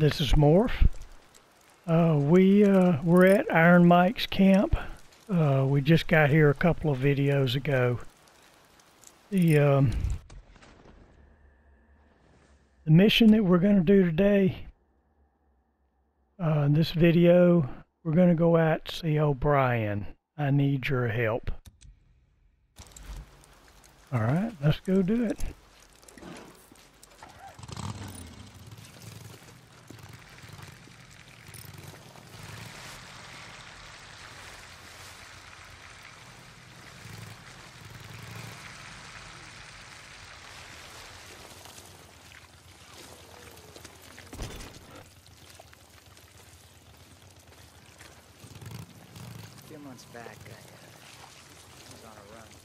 This is Morph. We're at Iron Mike's camp. We just got here a couple of videos ago. The mission that we're going to do today, in this video, we're going to go out to see O'Brien. I need your help. Alright, let's go do it. A few months back, I was on a run.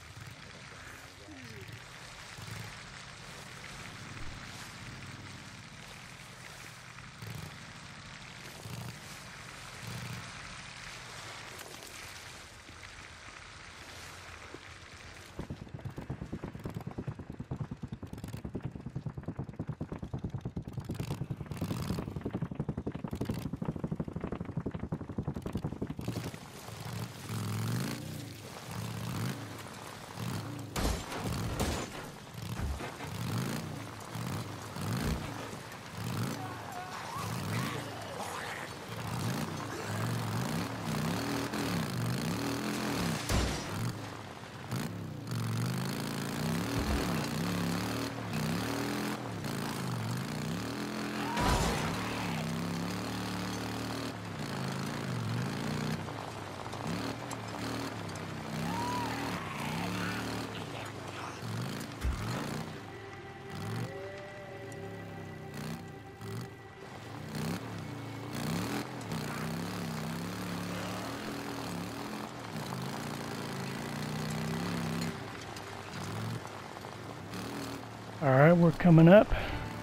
Alright, we're coming up.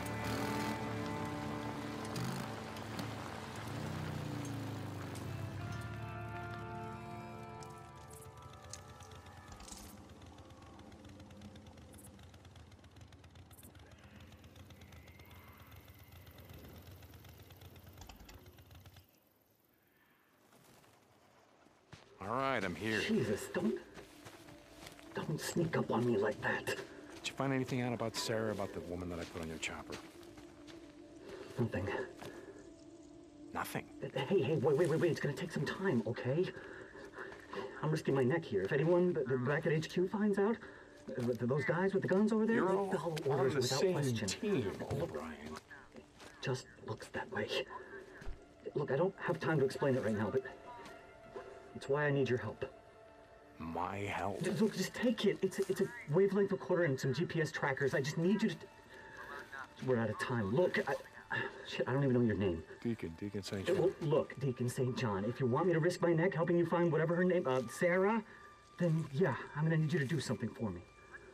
All right, I'm here. Jesus, don't sneak up on me like that. Did you find anything out about Sarah, about the woman that I put on your chopper? Nothing. Nothing? Hey, wait, it's gonna take some time, okay? I'm risking my neck here. If anyone back at HQ finds out, those guys with the guns over there, You're all they'll on orders the without same question. team, O'Brien. Just looks that way. Look, I don't have time to explain it right now, but it's why I need your help. My help? Look, just take it. It's a wavelength recorder and some GPS trackers. I just need you to... We're out of time. Look, shit, I don't even know your name. Deacon St. John. Look, Deacon St. John, if you want me to risk my neck helping you find whatever her name, Sarah, then yeah, I'm gonna need you to do something for me.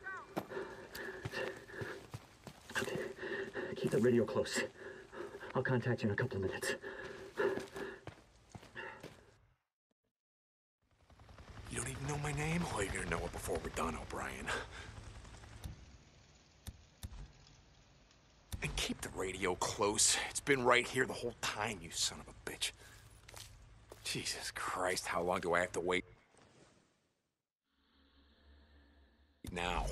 Okay, keep that radio close. I'll contact you in a couple of minutes. You don't even know my name? Oh, you're gonna know it before we're done, O'Brien. And keep the radio close. It's been right here the whole time, you son of a bitch. Jesus Christ, how long do I have to wait? Now.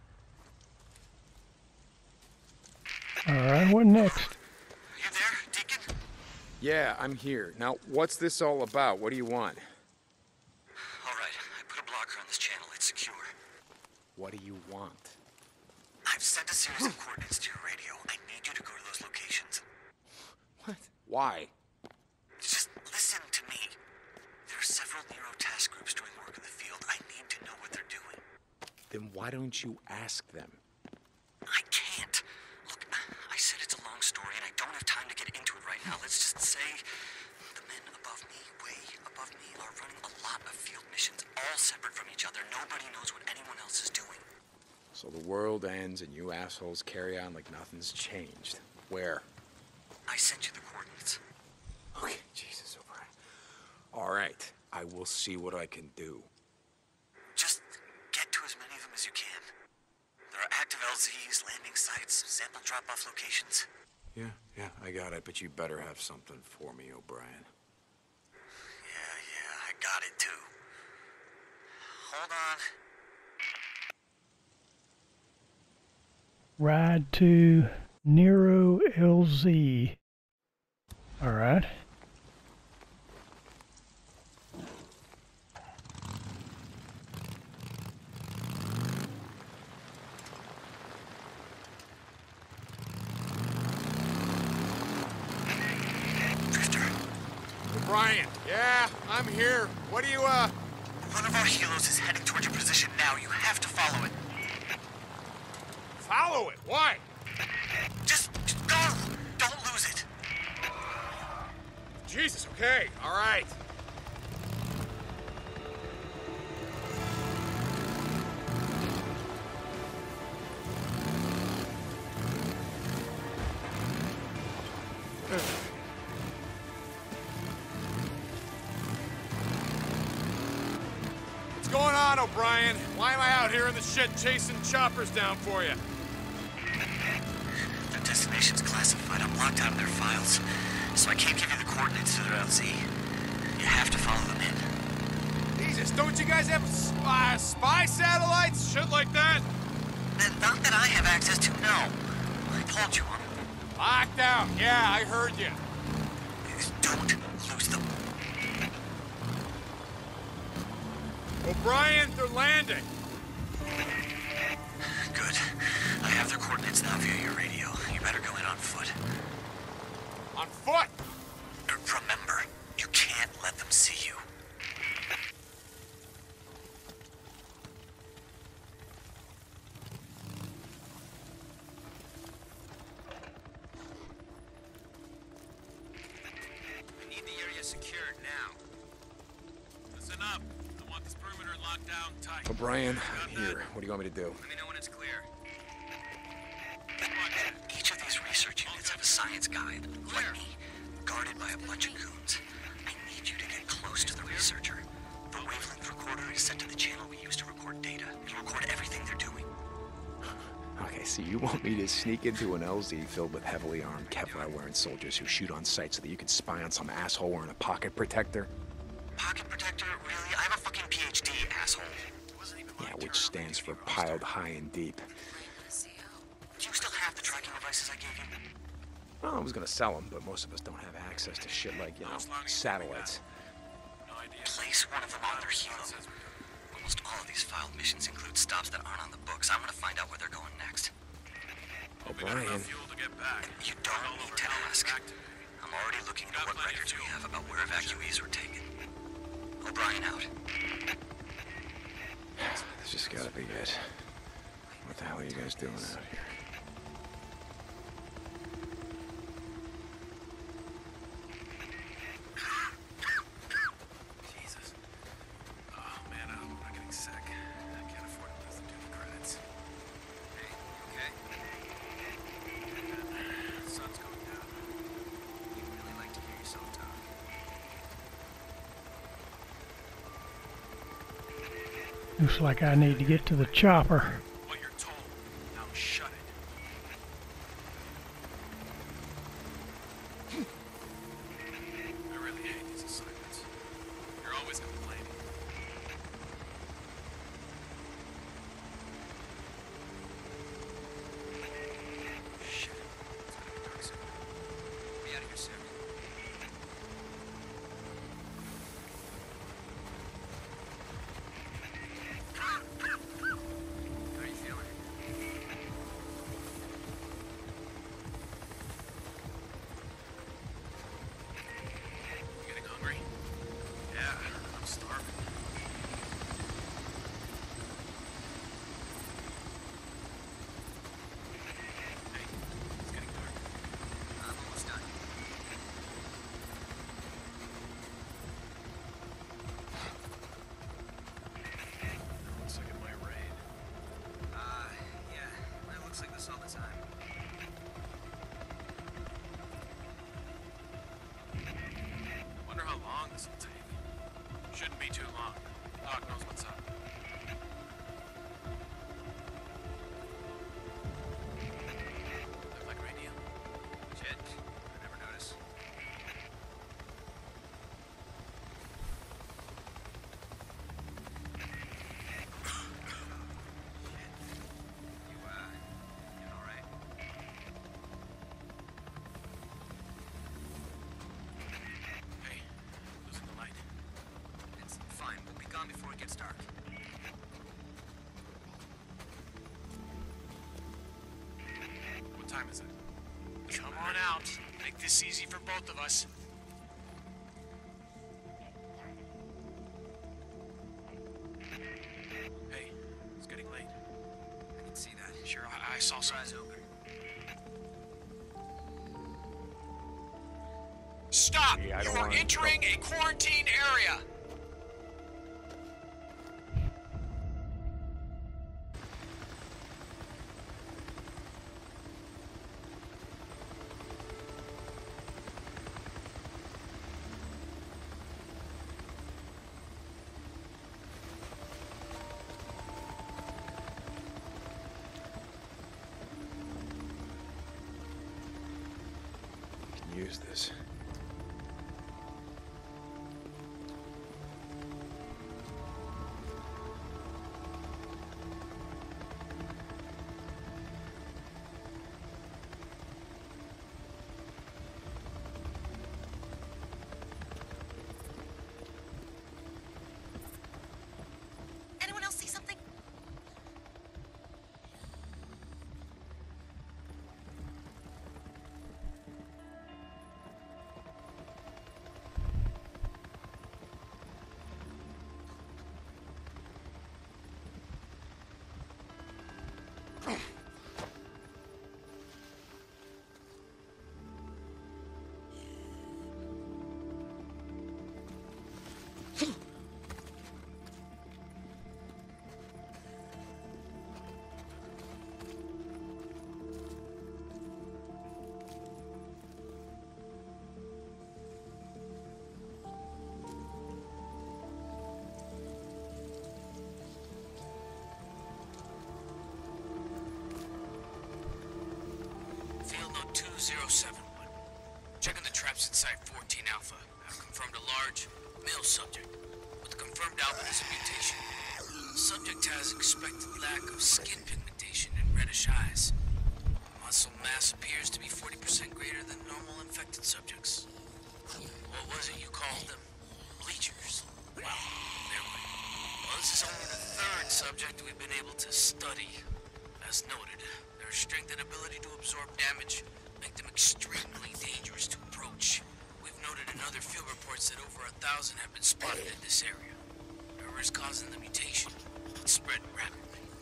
Alright, what next? You there, Deacon? Yeah, I'm here. Now, what's this all about? What do you want? All right, I put a blocker on this channel. It's secure. What do you want? I've sent a series of coordinates to your radio. I need you to go to those locations. What? Why? Just listen to me. There are several Nero task groups doing work in the field. I need to know what they're doing. Then why don't you ask them? I can't. Look, I said it's a long story, and I don't have time to get into it right now. Let's just say the men above me, way above me, are running a lot of field missions, all separate from each other. Nobody knows what anyone else is doing. So the world ends and you assholes carry on like nothing's changed. Where? I sent you the coordinates. Okay, Jesus, O'Brien. All right, I will see what I can do. Just get to as many of them as you can. There are active LZs, landing sites, sample drop-off locations. Yeah, Yeah, I got it, but you better have something for me, O'Brien. Yeah, I got it too. Hold on. Ride to Nero LZ. All right. O'Brien, yeah, I'm here. What do you, One of our helos is heading towards your position now. You have to follow it. follow it? Why? Just go! Don't lose it. Jesus, okay, all right. What's going on, O'Brien? Why am I out here in the shit chasing choppers down for you? Their destination's classified. I'm locked out of their files. So I can't give you the coordinates to their LZ. You have to follow them in. Jesus, don't you guys have spy satellites? Shit like that? Not that I have access to, no. I told you on them. Locked out. Yeah, I heard you. Don't lose them. O'Brien, they're landing. Good. I have their coordinates now via your radio. You better go in on foot. On foot. Remember, you can't let them see you. I need the area secured now. Listen up. I want this perimeter locked down tight. O'Brien, I'm here. What do you want me to do? Let me know when it's clear. Each of these research units have a science guide, like me, guarded by a bunch of goons. I need you to get close to the researcher. The wavelength recorder is set to the channel we use to record data. It'll record everything they're doing. Okay, so you want me to sneak into an LZ filled with heavily armed Kevlar-wearing soldiers who shoot on sight so that you can spy on some asshole wearing a pocket protector? Pocket protector? Really? I have a fucking PhD, asshole. Yeah, which stands for piled high and deep. Do you still have the tracking devices I gave you? Well, I was gonna sell them, but most of us don't have access to shit like, satellites. Place one of them on their helo. Almost all of these filed missions include stops that aren't on the books. I'm gonna find out where they're going next. O'Brien. You don't need to ask. I'm already looking at what records we have about where evacuees were taken. O'Brien out. This just gotta be it. What the hell are you guys doing out here? Jesus. Oh man, I'm not getting sick. I can't afford to lose the credits. Hey, you okay? The sun's going down. You really like to hear yourself talk. Looks like I need to get to the chopper. What you're told. Now shut it. I really hate these assignments. You're always complaining. Shit. It's gonna get dark soon. Be out of here soon. How are you feeling? You getting hungry? Yeah, I'm starving. Hey, it's getting dark. I'm almost done. gets dark. What time is it? Come on out. Make this easy for both of us. Hey, it's getting late. I can see that. Sure, I saw some. Eyes open. Stop! Yeah, I You don't are want any entering a quarantine area! Can use this. Anyone else see something? Field note 2071. Checking the traps inside 14 Alpha. I've confirmed a large male subject with a confirmed albinism mutation. The subject has expected lack of skin pigmentation and reddish eyes. Muscle mass appears to be 40% greater than normal infected subjects. What was it you called them? Bleachers. Wow, they're right. Well, this is only the third subject we've been able to study. As noted, their strength and ability to absorb damage make them extremely dangerous to approach. We've noted in other field reports that over 1,000 have been spotted in this area. Whatever is causing the mutation, it's spread rapidly.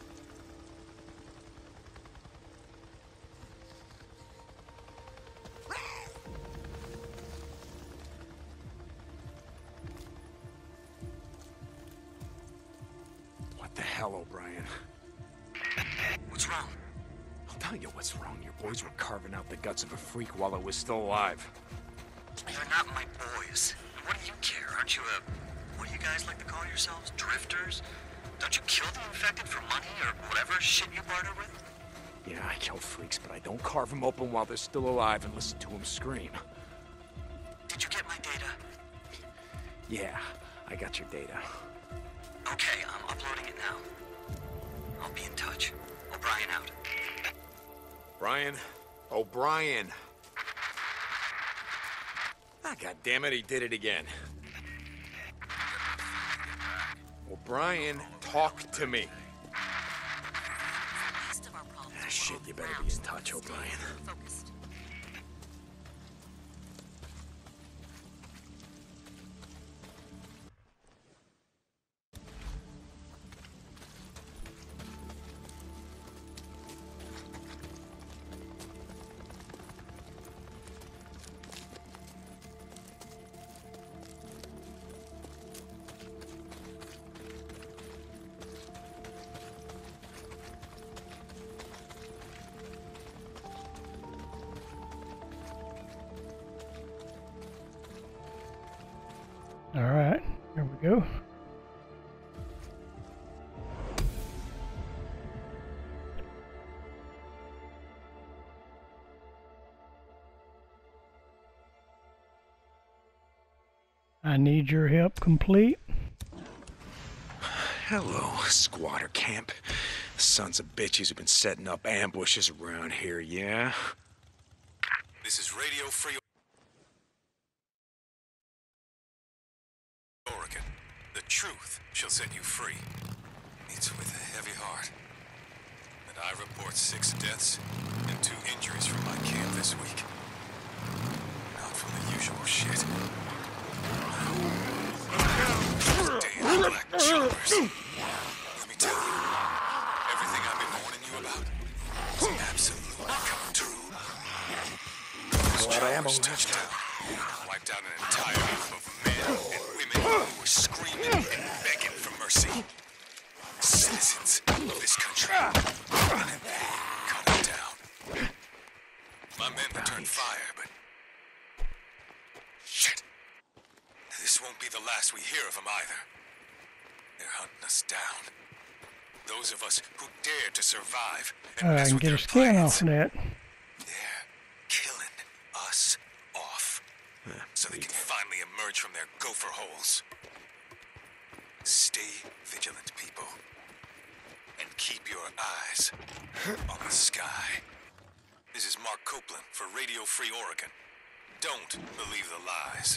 What the hell, O'Brien? What's wrong? I'll tell you what's wrong. Your boys were carving out the guts of a freak while it was still alive. They're not my boys. What do you care? Aren't you what do you guys like to call yourselves? Drifters? Don't you kill the infected for money or whatever shit you barter with? Yeah, I kill freaks, but I don't carve them open while they're still alive and listen to them scream. Did you get my data? Yeah, I got your data. Okay, I'm uploading it now. I'll be in touch. O'Brien out. Brian? O'Brien! Ah, goddammit, he did it again. O'Brien, talk to me. Least of our problems Ah, are shit, on you the better ground, be in so touch, stay O'Brien. focused. All right, here we go. I need your help complete. Hello, squatter camp. Sons of bitches who've been setting up ambushes around here, yeah? This is Radio Free Oregon. The truth shall set you free. It's with a heavy heart that I report 6 deaths and 2 injuries from my camp this week. Not from the usual shit. Damn black jumpers. Let me tell you, everything I've been warning you about is absolutely come true. Those jumpers touched down, wiped out an entire group of men and women who were screaming and begging for mercy. Citizens of this country. And they cut them down. My men returned fire, but... shit. This won't be the last we hear of them either. They're hunting us down. Those of us who dare to survive and I mess can with get their a scan plans. off of that. They're killing us off. So they can finally emerge from their gopher holes. Stay vigilant, people. And keep your eyes on the sky. This is Mark Copeland for Radio Free Oregon. Don't believe the lies.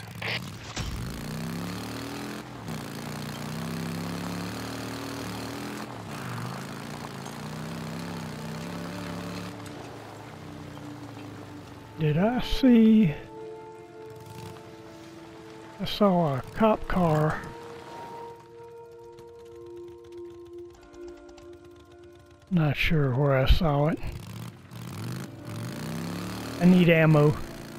Did I see... I saw a cop car. Not sure where I saw it. I need ammo.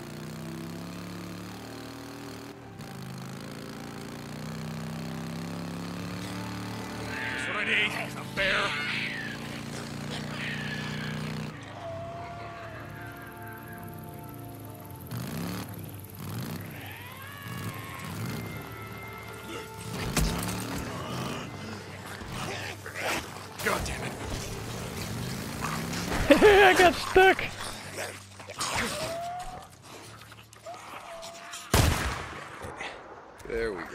That's what I need. A bear. God damn it. I got stuck. There we go.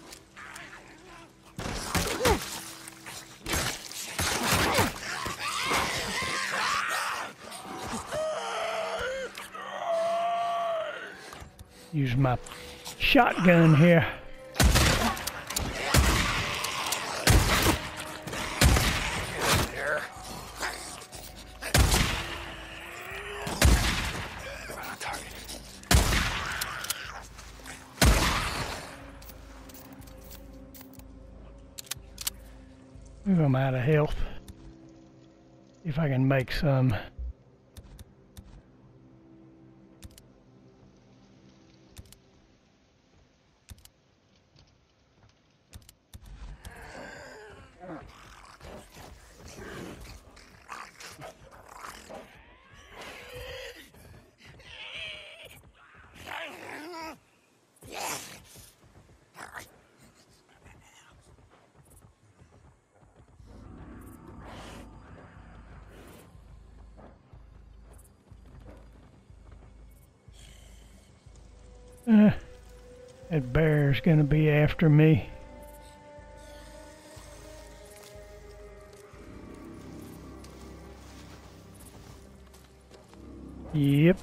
Use my shotgun here. There. On target. Ooh, I'm out of health. See if I can make some. That bear's gonna be after me. Yep.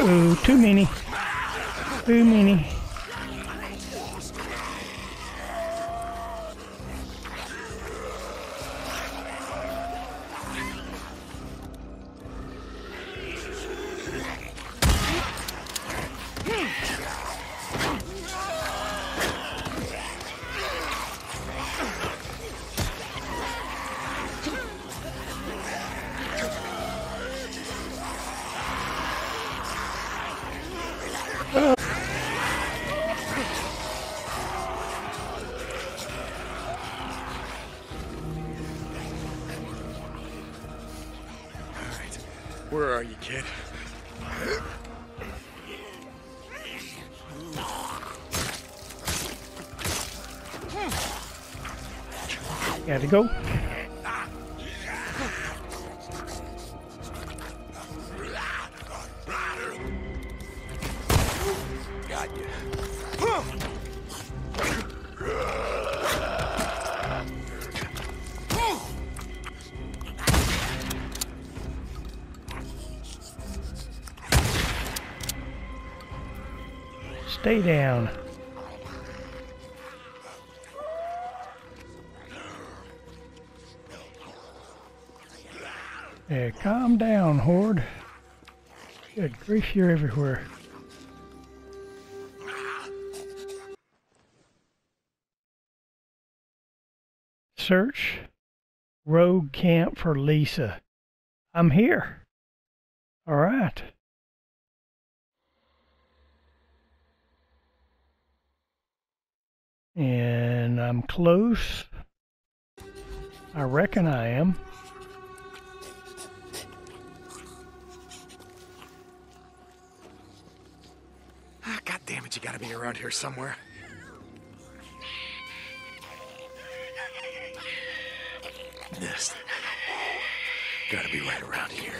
Uh-oh, too many. Too many. Where are you, kid? Gotta go. Got you. Stay down. Yeah, calm down, Horde. Good grief, you're everywhere. Search rogue camp for Lisa. I'm here. All right. And I'm close. I reckon I am. God damn it, you gotta be around here somewhere. This gotta be right around here.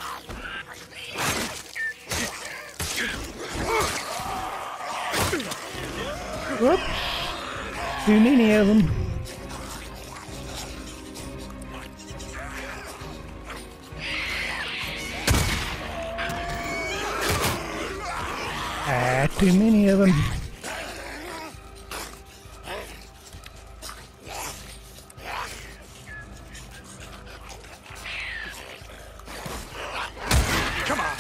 Whoops. Too many of them. Too many of them. Come on.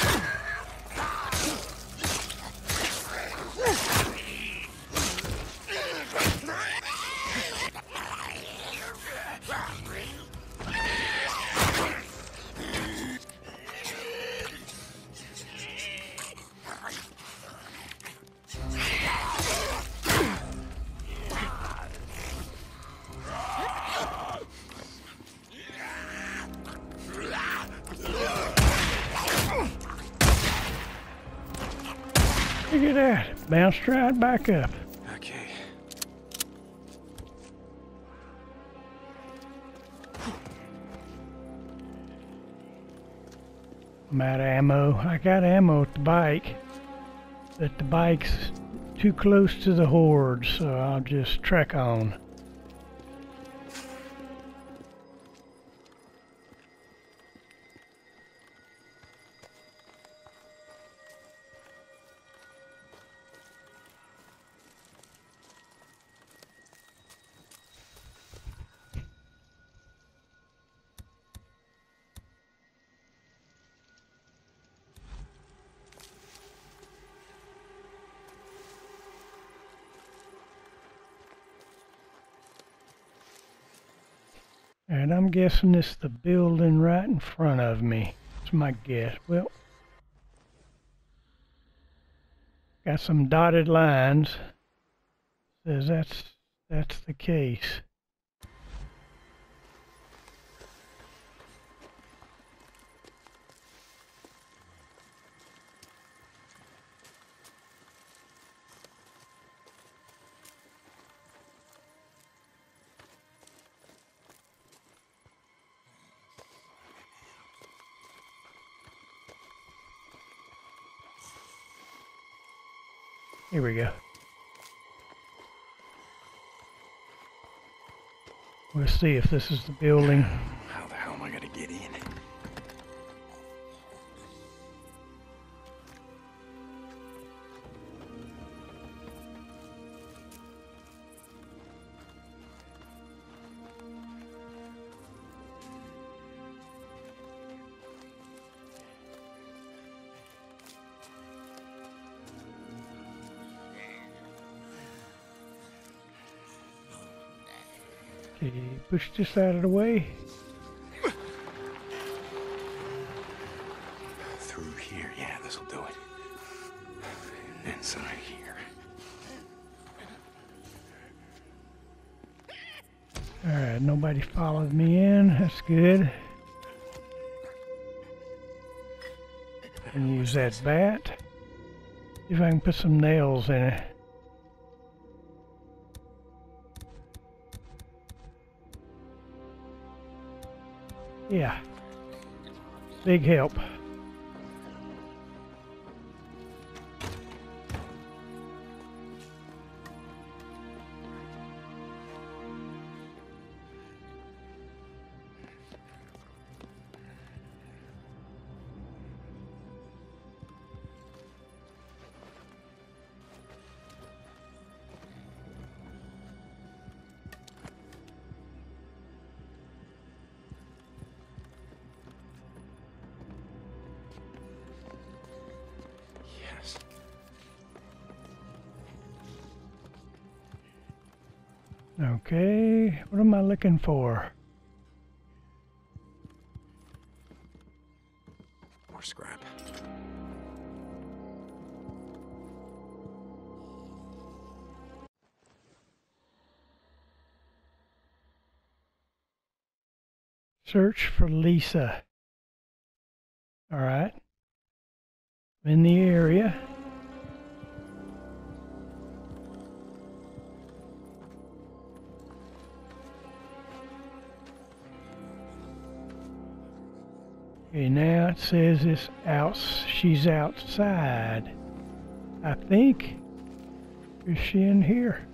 Look at that. Bounced right back up. Okay. I'm out of ammo. I got ammo at the bike, but the bike's too close to the horde, so I'll just trek on. And I'm guessing this is the building right in front of me. That's my guess. Well, got some dotted lines. Says that's the case. Here we go. We'll see if this is the building. How the hell am I gonna get in? see. Push this out of the way. Through here, yeah, this'll do it. Inside here. Alright, nobody followed me in. That's good. And use that bat. See if I can put some nails in it. Yeah. Big help. Yes. Okay, what am I looking for? More scrap. Search for Lisa. Alright. In the area. Okay, now it says it's out. She's outside. I think. Is she in here?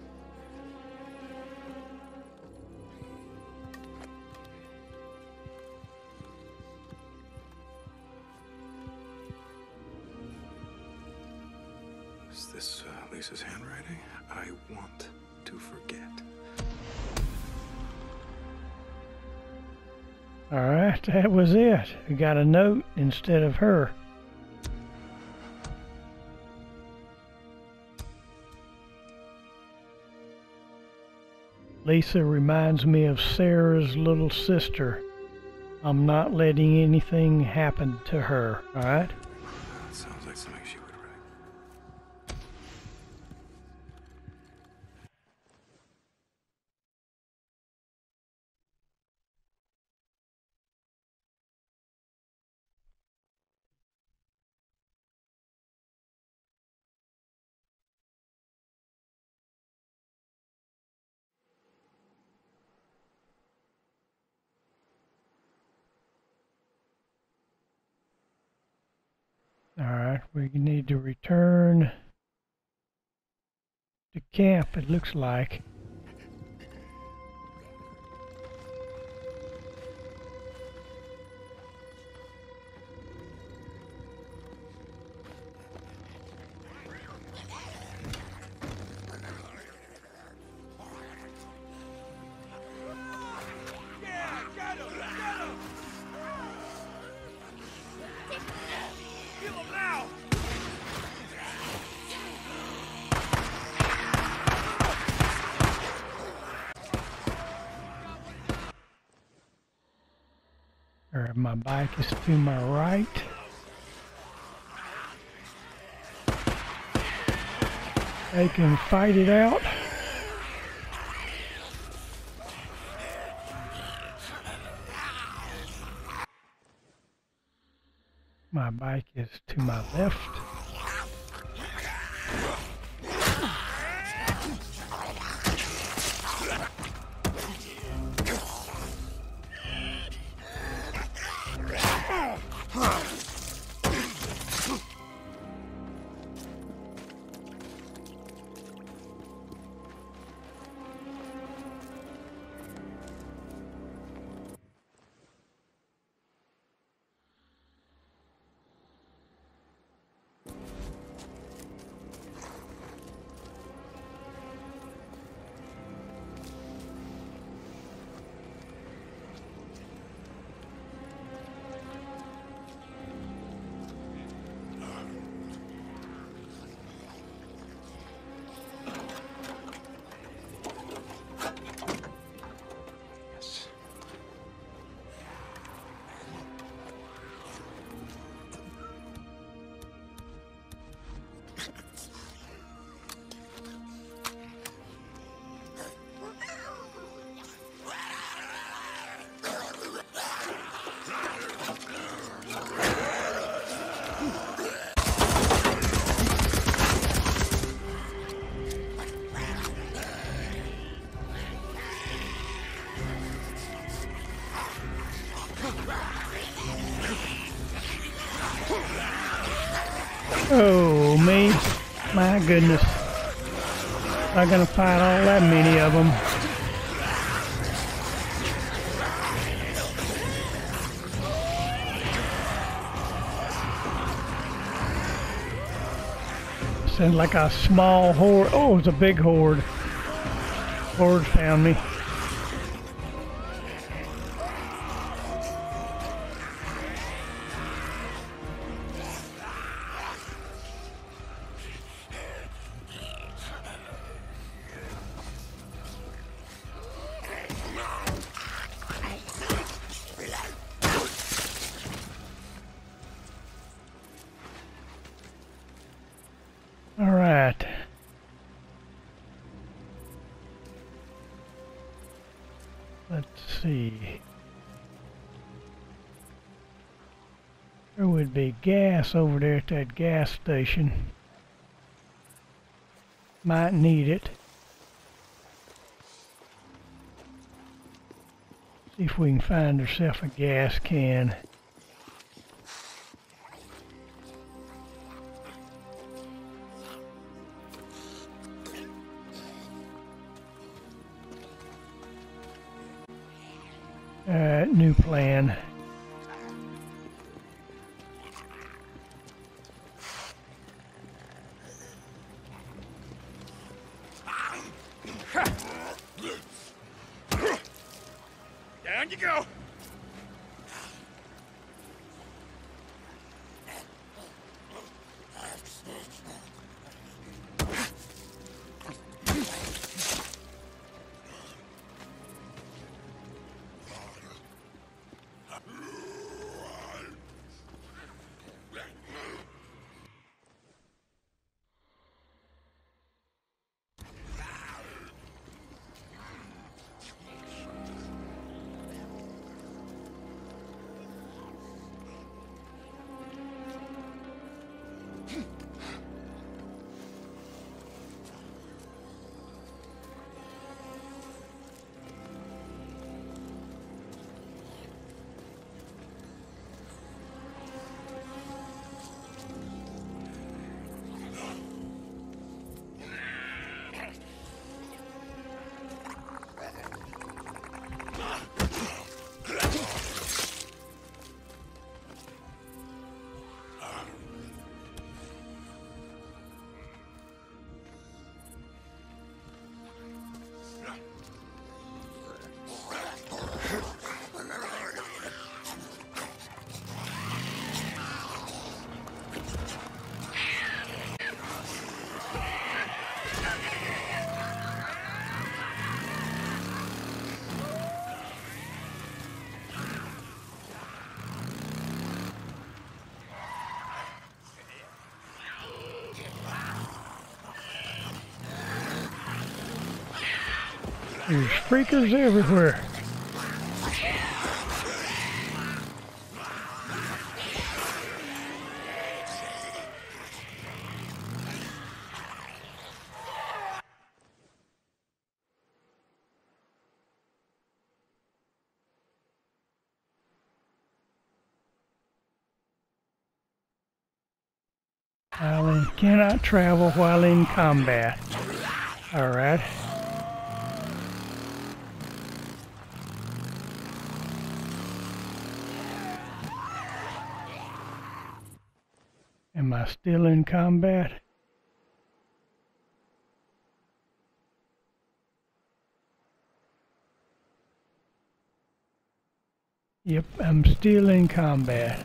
Is this Lisa's handwriting? I want to forget. Alright, that was it. We got a note instead of her. Lisa reminds me of Sarah's little sister. I'm not letting anything happen to her, alright? That sounds like something she would write. Alright, we need to return to camp, it looks like. My bike is to my right. They can fight it out. My bike is to my left. Oh, me. My goodness. I'm gonna fight all that many of them. Sounds like a small horde. Oh, it's a big horde. Horde found me. All right. Let's see. There would be gas over there at that gas station. Might need it. See if we can find ourselves a gas can. Alright, new plan. Down you go. There's freakers everywhere. Cannot travel while in combat. All right. Am I still in combat? Yep, I'm still in combat.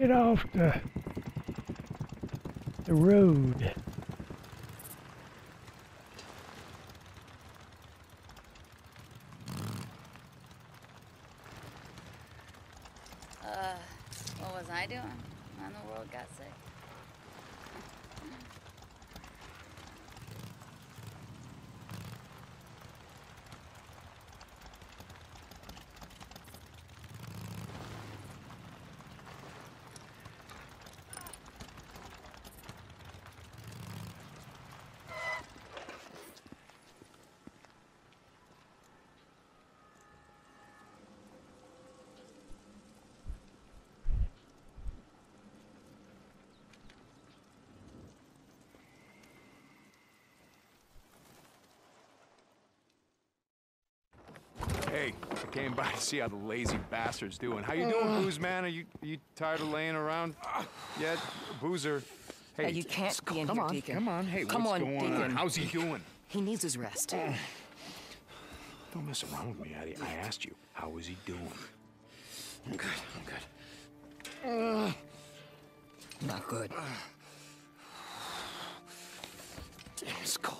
Get off the road. What was I doing when the world got sick? Hey, I came by to see how the lazy bastard's doing. How you doing, Booze Man? Are you tired of laying around yet? Boozer. Hey, you can't be in come here, on, Deacon. come on. Hey, Come what's on, going Deacon. on? How's he doing? He needs his rest. Don't mess around with me, Eddie. I asked you, how is he doing? I'm good. I'm good. Not good. Damn, it's cold.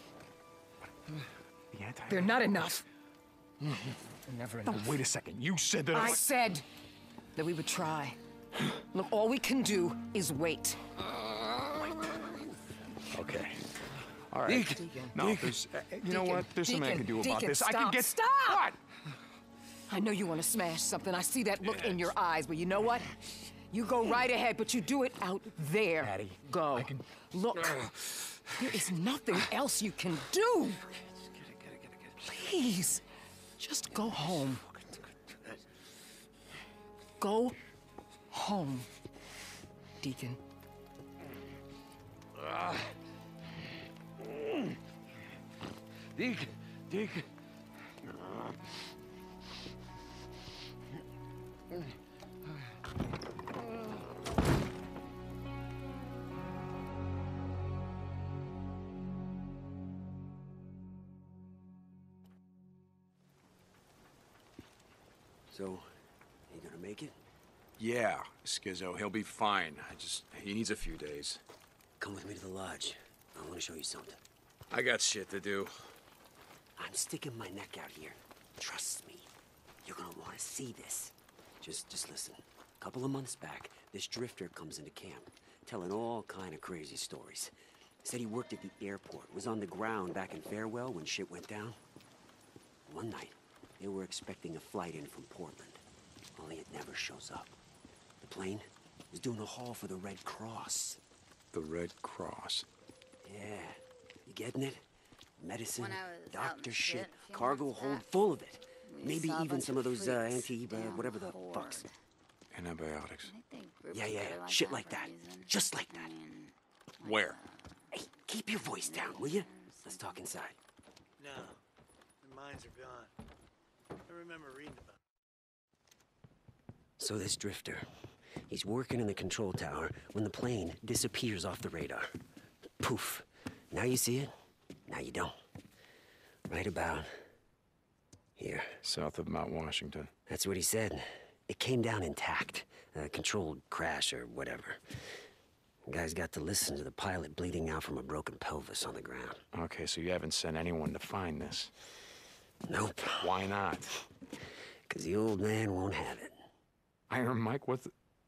The anti- They're not enough. They're never No, enough. wait a second. You said that I said that we would try. Look, all we can do is wait. Okay. All right. Deacon. No, there's... you know what? There's something I can do about Deacon, this. I stop, can get... Stop! What? I know you want to smash something. I see that look in your eyes, but you know what? You go right ahead, but you do it out there. Patty, Go. I can... Look, there is nothing else you can do. Please, just go home. Go home, Deacon. Deacon. So, you gonna make it? Yeah, Skizzo, he'll be fine. He needs a few days. Come with me to the lodge. I want to show you something. I got shit to do. I'm sticking my neck out here. Trust me. You're gonna want to see this. Just listen. A couple of months back, this drifter comes into camp, telling all kind of crazy stories. Said he worked at the airport, was on the ground back in Farewell when shit went down. One night, they were expecting a flight in from Portland, only it never shows up. The plane was doing a haul for the Red Cross. The Red Cross. Yeah, you getting it? Medicine, When I was out in doctor the shit, pit a few cargo months hold back, full of it. we Maybe saw a even bunch some of of those freaks down whatever the Horde. fucks. Antibiotics. I think groups Yeah, together shit that like for that. a reason. Just like I that. mean, Where? Hey, keep your voice down, will you? Let's talk inside. No, their minds are gone. I remember reading about it. So this drifter, he's working in the control tower when the plane disappears off the radar. Poof. Now you see it, now you don't. Right about here. South of Mount Washington. That's what he said. It came down intact. A controlled crash or whatever. The guy's got to listen to the pilot bleeding out from a broken pelvis on the ground. Okay, so you haven't sent anyone to find this. Nope. Why not? Because the old man won't have it. Iron Mike, what's the...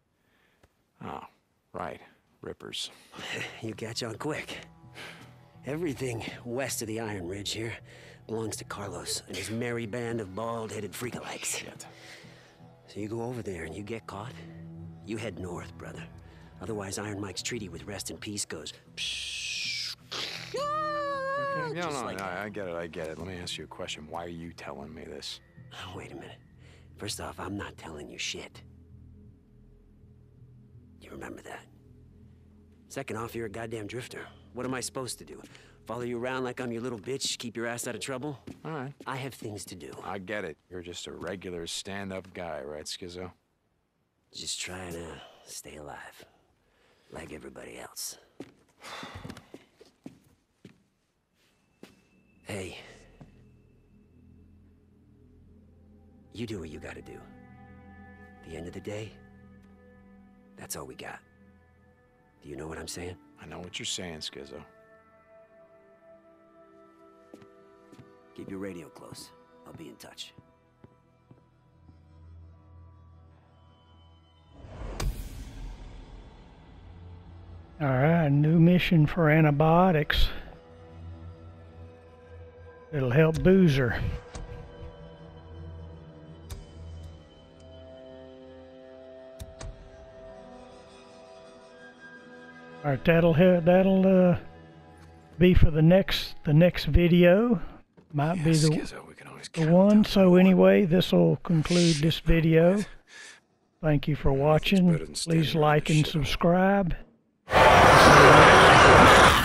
Oh, right. Rippers. You catch on quick. Everything west of the Iron Ridge here belongs to Carlos and his merry band of bald-headed freakalikes. Shit. So you go over there and you get caught, you head north, brother. Otherwise, Iron Mike's treaty with Rest in Peace goes... Psh, Okay, just no, like that. I get it. Let me ask you a question. Why are you telling me this? Wait a minute. First off, I'm not telling you shit. You remember that? Second off, you're a goddamn drifter. What am I supposed to do? Follow you around like I'm your little bitch, keep your ass out of trouble? All right. I have things to do. I get it. You're just a regular stand-up guy, right, Skizzo? Just trying to stay alive. Like everybody else. Hey. You do what you gotta do. At the end of the day, That's all we got. Do you know what I'm saying? I know what you're saying, Skizzo. Keep your radio close. I'll be in touch. Alright, new mission for antibiotics. It'll help Boozer. Alright, that'll be for the next video. Might be the one. So anyway, this will conclude this video. Thank you for watching. Please like and subscribe.